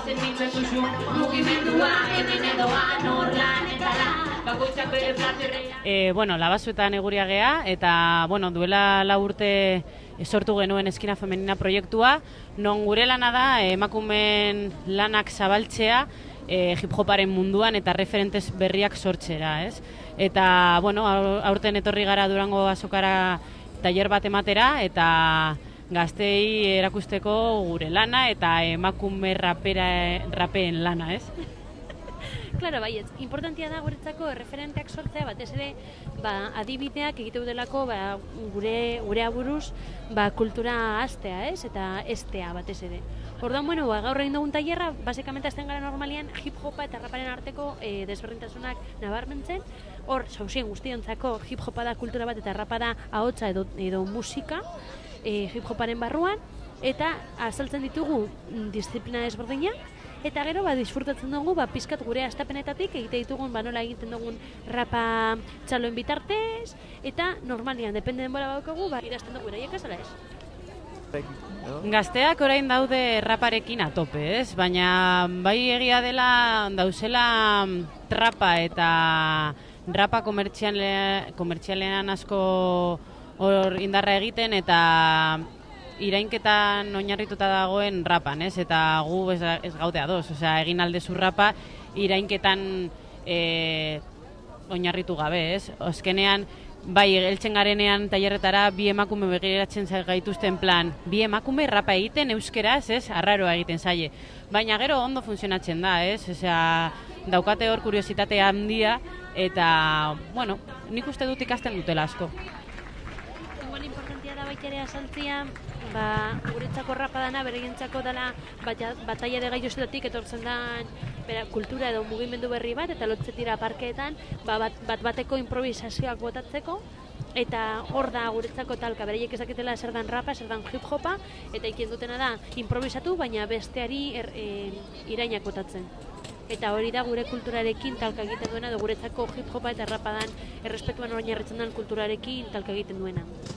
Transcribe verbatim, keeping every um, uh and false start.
E, bueno, Labazu eta Neguria gea, eta bueno, duela lau urte sortu genuen Eskina Femenina proiektua, non gure lana da emakumeen lanak zabaltzea e, hip-hoparen munduan eta referentes berriak sortzera, ez? Eta, bueno, aurten etorri gara Durango azokara tailer bat ematera, eta gaztei erakusteko gure lana eta emakume rapera, rapeen lana, ez? Claro, baietz, importantia da guretzako referenteak sortzea, batez ere, ba, adibideak egiteu delako ba, gure, gure aburuz ba, kultura astea, ez? Eta estea batez ere. Orduan, bueno, ba, gaur egin dugun tailerra, basikamente azten gara normalian hip-hopa eta raparen arteko e, desberdintasunak nabarmentzen. Hor, sausien guztiontzako hip-hopa da kultura bat eta rapa da ahotsa edo, edo musika e, hip-hoparen barruan, eta azaltzen ditugu disiplina desberdina. Eta gero, ba, disfrutatzen dugu, ba, pizkat gure astapenetatik egite ditugun, ba, nola egiten dugun rapa txaloen bitartez, eta normalian, depende denbora baukagu, ba, idazten dugu eraiek azala ez. Gazteak orain daude raparekin atope, ez? Baina bai egia dela dauzela trapa eta rapa komertziale, komertzialean asko hor indarra egiten, eta irainketan oinarrituta dagoen rapan, ez? Eta gu ez, ez gaude ados, osea, egin aldezu rapa irainketan e, oinarritu gabe, ez? Azkenean, bai, heltzen garenean tailerretara bi emakume begiratzen gaituzten plan, bi emakume rapa egiten euskeraz, ez? Arraroa egiten zaie. Baina gero ondo funtzionatzen da, ez? Osea, daukate hor kuriositate handia, eta, bueno, nik uste dut ikasten dutela asko. Igual importantia da baita ere azaltzia, ba, guretzako rapa dana, beregentzako dela bataia de gaiozetatik etortzen da bera, kultura edo mugimendu berri bat, eta lotzen dira parkeetan, ba, bat, bat bateko improvisazioak botatzeko, eta hor da guretzako talka, bereiek ezaketela zer dan rapa, zer dan hip-hopa, eta ikien dutena da improvisatu, baina besteari er, e, irainak botatzen. Eta hori da gure kulturarekin talka egiten duena, edo guretzako hip-hopa eta rapa dan errespetuan oinarritzen den kulturarekin talka egiten duena.